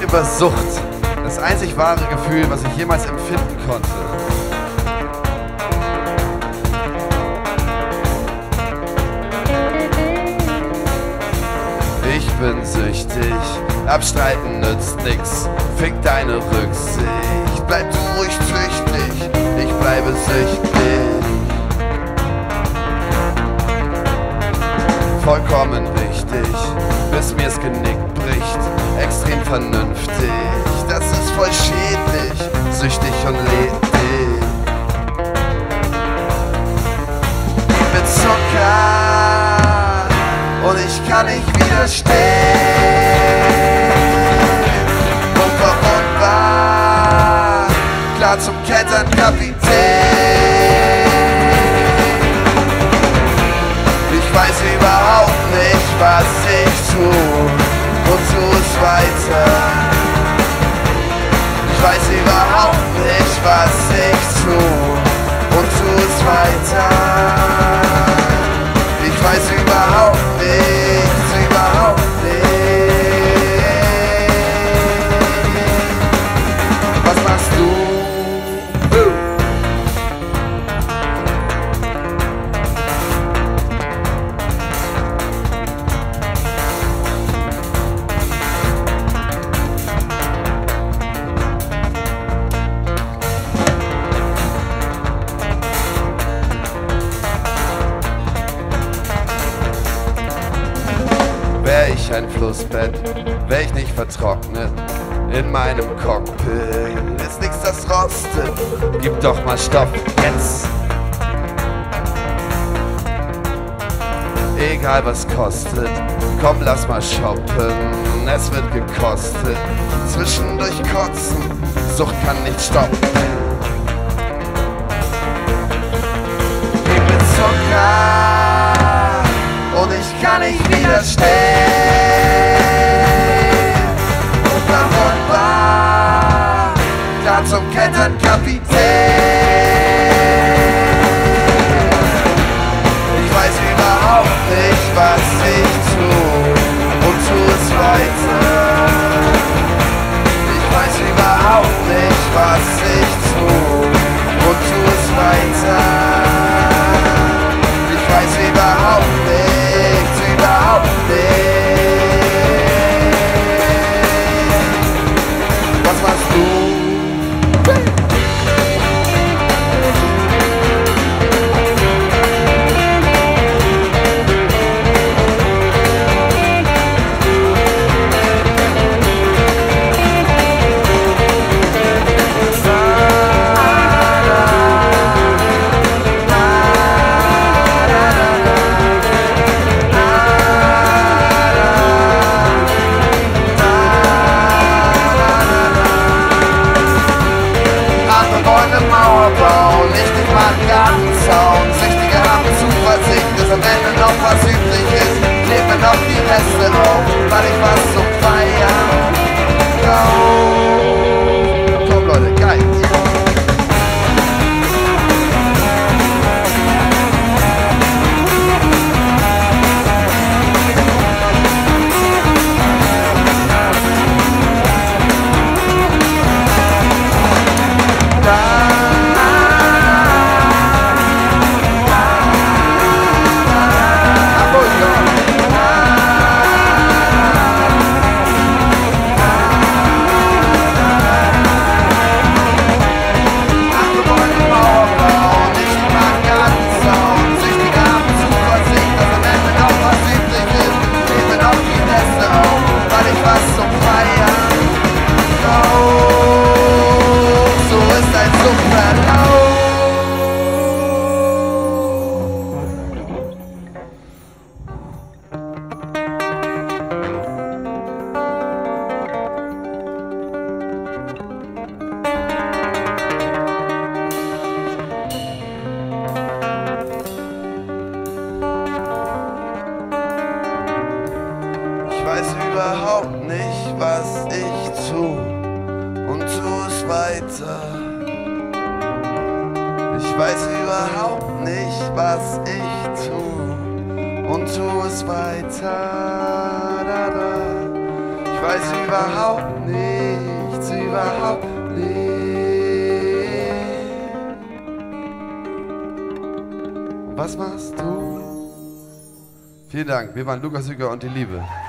über Sucht. Das einzig wahre Gefühl, was ich jemals empfinden konnte. Ich bin süchtig, abstreiten nützt nix. Fick deine Rücksicht, bleib du ruhig züchtig. Ich bleibe süchtig. Vollkommen richtig, bis mir's Genick bricht. Extrem vernünftig, das ist voll schädlich. Süchtig und ledig. Mit Zucker und ich kann nicht widerstehen. Unverwundbar, klar zum Ketternkapitän. Ich weiß überhaupt nicht, was ich tu und tu es weiter. Ich weiß überhaupt nicht, was ich tu und tu es weiter. Ich weiß überhaupt nichts, überhaupt nicht. Was machst du? Wär ich ein Flussbett, wär ich nicht vertrocknet in meinem Cockpit. Ist nix, das rostet, gib doch mal Stoff, jetzt. Egal was kostet, komm lass mal shoppen, es wird gekostet. Zwischendurch kotzen, Sucht kann nicht stoppen. Gib mir Zucker und ich kann nicht widerstehen. Unverwundbar, klar zum Ketternkapitän. Ich weiß überhaupt nicht, was ich tu und tu es weiter. Ich weiß überhaupt nicht, was ich tu und tu es weiter. Ich weiß überhaupt nichts, überhaupt nicht. Was machst du? Süchtige haben Zuversicht, dass am Ende noch was übrig ist. Klebe noch die Reste auf, weil ich was zum Feiern brauch. Komm Leute, geil. Ich weiß überhaupt nicht, was ich tu und tu es weiter. Ich weiß überhaupt nicht, was ich tu und tu es weiter. Ich weiß überhaupt nicht. überhaupt nicht. Und was machst du? Vielen Dank, wir waren Lukas Hüger und die Liebe.